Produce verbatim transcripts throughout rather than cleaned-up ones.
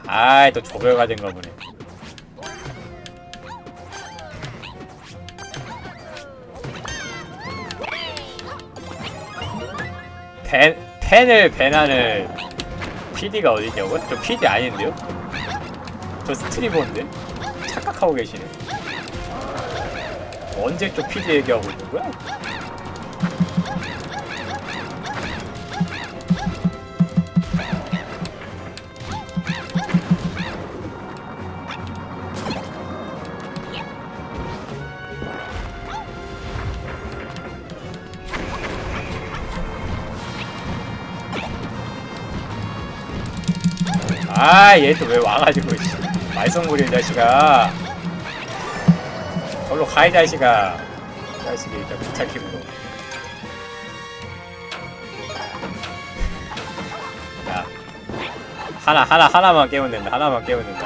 아이 또 조별가 된가 보네. 펜, 펜을 배나는 피디가 어디냐고요? 저 피디 아닌데요? 저 스트리머인데? 착각하고 계시네. 언제 쪽 피디 얘기하고 있는 거야? 아, 얘 또 왜 와가지고 말썽부리 이 자식아. 걸로 가 이 자식아. 이 자식이 일단 부착해보고. 야, 하나 하나 하나만 깨면 된다. 하나만 깨면 된다.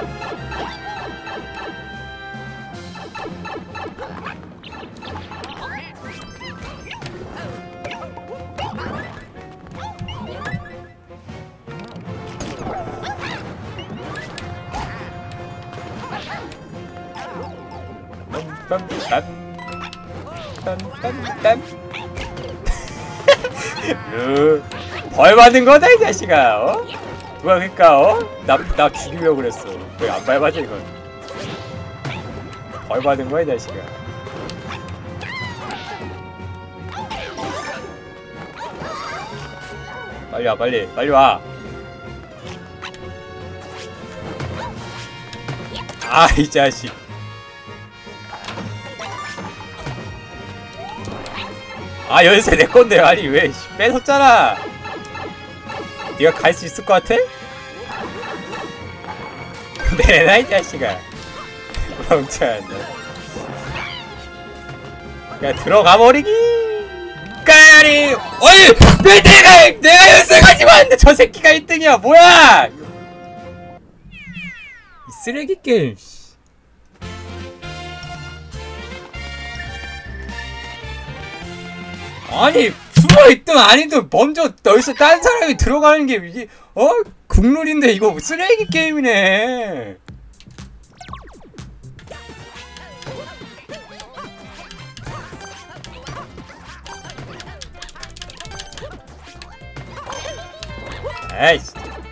딴딴딴딴 루 벌 받은 거다 이 자식아. 어? 누가 그니까 어? 나, 나 죽이려고 그랬어. 왜 안 밟아져 이건. 벌 받은 거야 이 자식아. 빨리 와 빨리 빨리 와. 아 이 자식. 아 연세 내 건데 아니 왜 뺏었잖아. 네가 갈 수 있을 것 같아? 내놔 이 자식아. 멍청하네. 그냥 들어가 버리기. 까리. 어이 왜 내가 내가 연세 가지고 왔는데 저 새끼가 일 등이야 뭐야? 이 쓰레기 게임. 아니 숨어있든 아니든 먼저 여기서 딴 사람이 들어가는 게 이게 어? 국룰인데 이거 쓰레기 게임이네. 에이씨.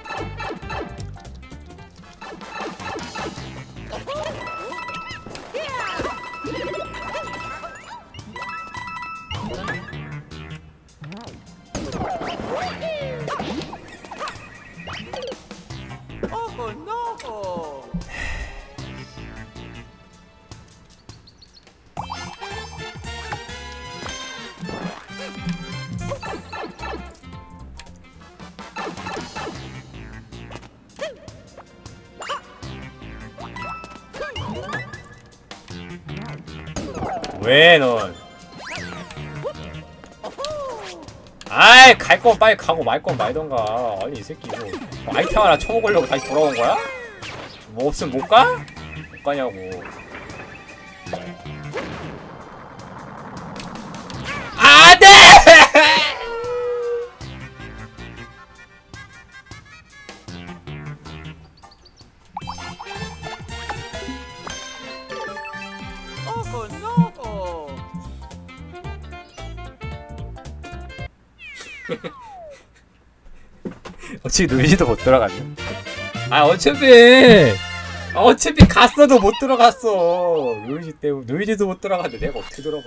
왜 넌? 아이 갈 거 빨리 가고 말 건 말던가. 아니 이 새끼 뭐 아이템 하나 쳐먹으려고 다시 돌아온 거야? 뭐 없으면 못 가? 못 가냐고. 아 네! 어차피 누이지도 못 들어갔네. 아 어차피 어차피 갔어도 못 들어갔어. 루이지 때문에 루이지도 못 들어갔는데 내가 어떻게 들어가.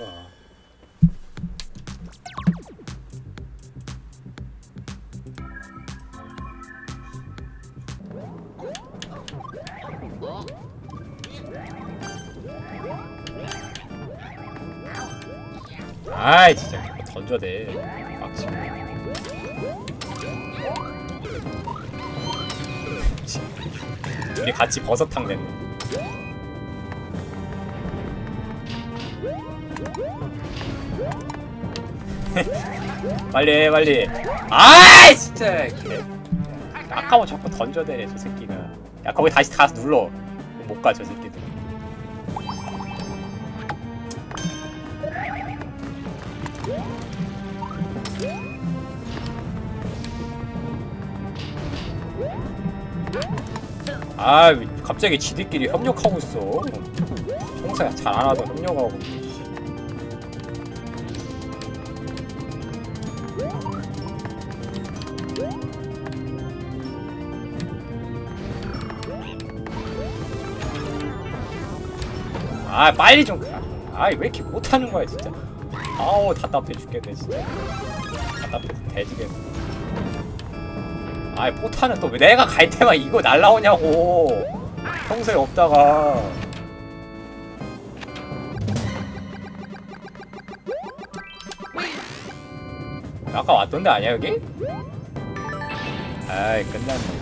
아이 진짜 던져대. 빡치네. 우리 같이 버섯탕 됐네. 빨리 해 빨리. 아이 진짜 개. 아까워 자꾸 던져대네 저 새끼가. 야 거기 다시 가서 눌러. 못 가 저 새끼들. 아 갑자기 지들끼리 협력하고 있어. 평소에 잘 안 하던 협력하고. 아 빨리 좀 가. 아이 왜 이렇게 못하는 거야 진짜. 아우 답답해 죽겠네 진짜. 답답해 대지겠네. 아이 포탄은 또 왜 내가 갈 때만 이거 날라오냐고. 평소에 없다가. 아까 왔던데 아니야 여기? 아이 끝났네.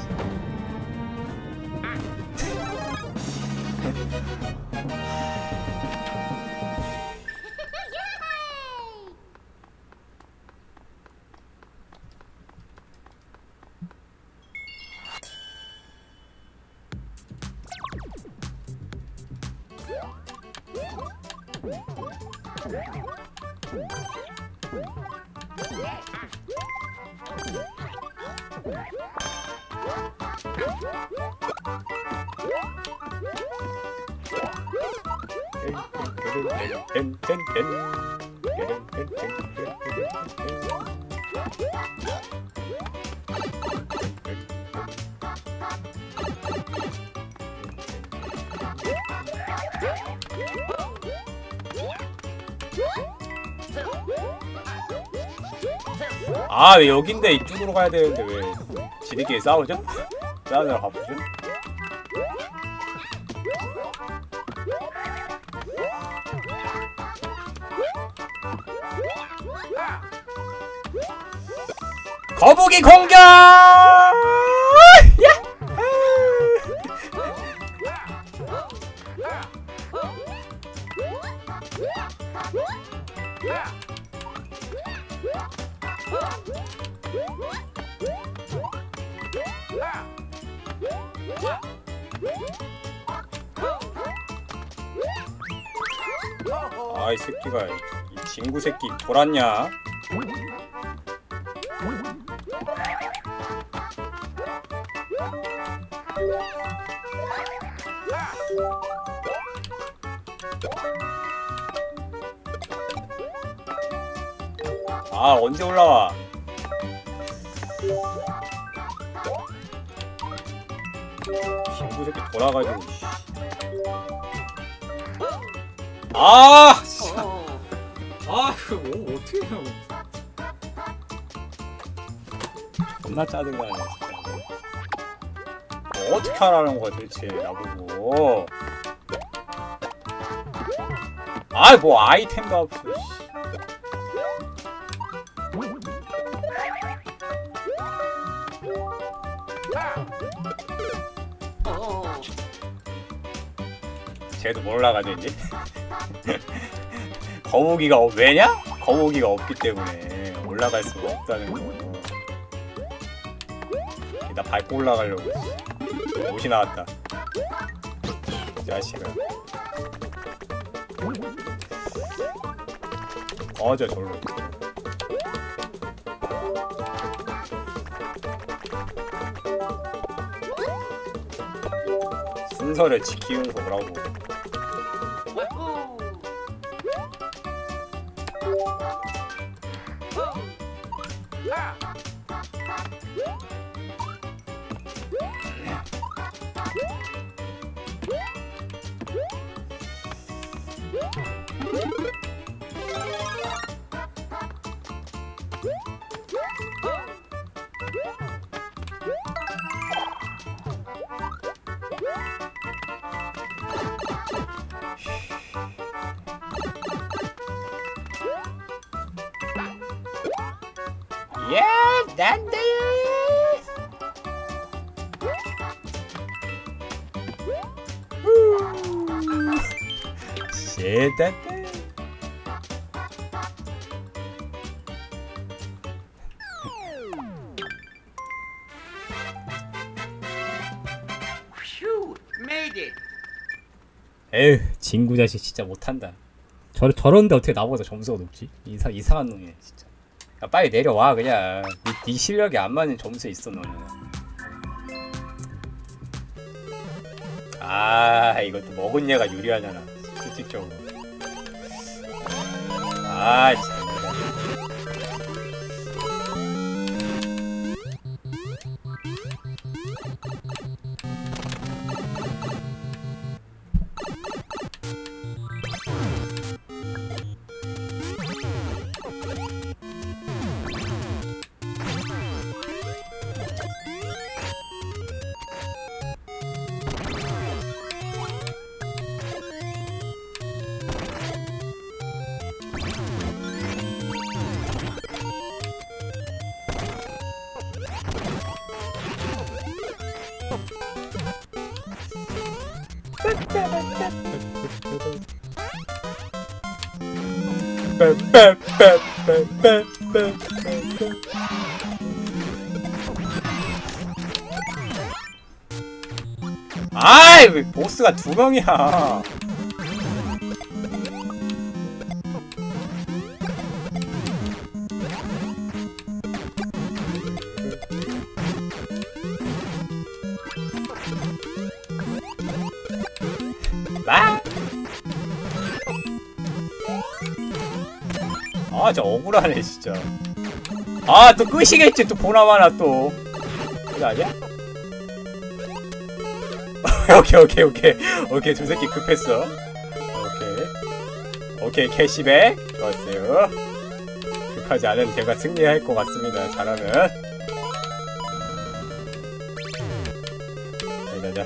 아 왜 여긴데 이쪽으로 가야 되는데 왜 지들끼리 싸우죠? 싸우느라 바쁘죠? 거북이 공격! 아 이 새끼가 이 친구 새끼 돌았냐? 아 언제 올라와? 친구 새끼 돌아가지고. 아! 아 그거 뭐 어떻게 하냐고. 존나 짜증나네 진짜. 뭐 어떻게 하라는 거야 도대체 나보고. 아이 뭐 아이템도 없어. 쟤도 뭘 올라가죠 이제? 거북이가 어, 왜냐? 거북이가 없기 때문에 올라갈 수가 없다는 거. 나 밟고 올라가려고. 옷이 나왔다. 이 자식아. 어저 절로. 순서를 지키는 거라고. 예, 난데. 쉣. 에휴, 진구 자식 진짜 못한다. 저 저런데 어떻게 나보다 점수가 높지? 이사 이상한 놈이네 진짜. 야, 빨리 내려와 그냥. 네, 네 실력이 안 맞는 점수에 있어 너는. 아 이것도 먹은 얘가 유리하잖아 실질적으로. 아 진짜. 아이 왜 보스가 두 명이야. 나? 아, 저 억울하네 진짜. 아, 또 끄시겠지 또 보나마나 또. 이거 아니야? 오케이 오케이 오케이 오케이 저 새끼 급했어. 오케이 오케이 캐시백 좋았어요. 급하지 않은 제가 승리할 것 같습니다. 잘하면. 자자자.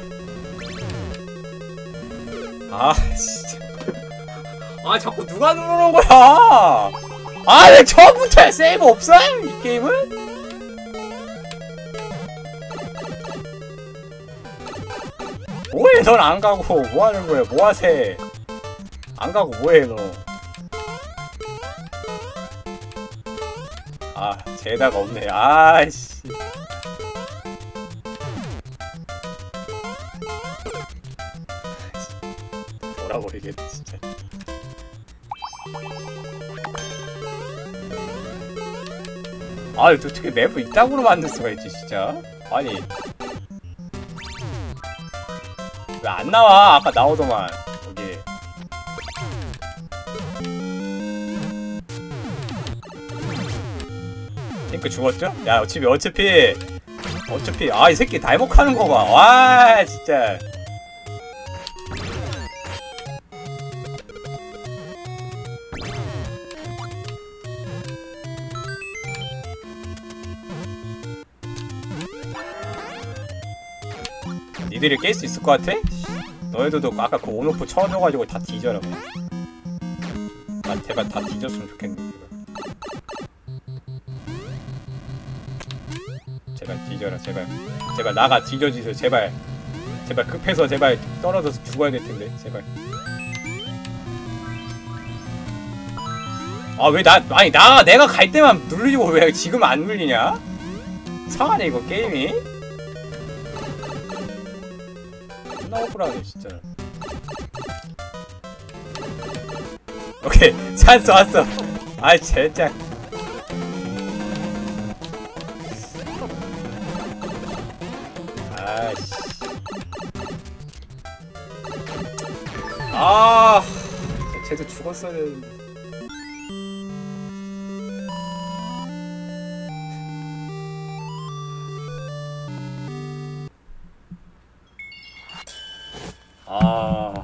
아 진짜. 아 자꾸 누가 누르는 거야. 아 왜 처음부터 세이브 없어? 이 게임은? 뭐해 넌 안 가고 뭐 하는 거야? 뭐 하세? 안 가고 뭐해 너? 아 제다가 없네. 아이씨. 돌아버리겠네 진짜. 아 어떻게 맵을 이따구로 만들 수가 있지 진짜? 아니 왜 안 나와? 아까 나오더만 여기. 핑크 죽었죠? 야 어차피 어차피 어차피 아 이 새끼 날먹하는 거 봐. 와 진짜. 니들이 깰 수 있을 것 같아? 너희들도 아까 그 온오프 쳐줘가지고 다 뒤져라 그냥. 난 제발 다 뒤졌으면 좋겠는데 제발. 제발 뒤져라 제발. 제발 나가 뒤져주세요 제발. 제발 급해서 제발 떨어져서 죽어야 될 텐데 제발. 아 왜 나 아니 나 내가 갈 때만 눌리고 왜 지금 안 눌리냐? 이상하네 이거 게임이. 존나 억울하네 진짜. 오케이 찬스 왔어. 아이 진짜. 아이씨. 아 쟤도 죽었어야 되는데. 아